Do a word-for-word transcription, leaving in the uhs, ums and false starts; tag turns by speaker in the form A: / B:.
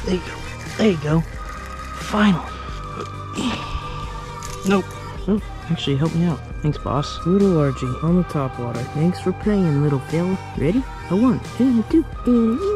A: There you go. There you go. Finally. Nope. Oh, actually, help me out. Thanks, boss.
B: Little Archie on the top water. Thanks for playing, little fella. Ready? A one, and a two, and a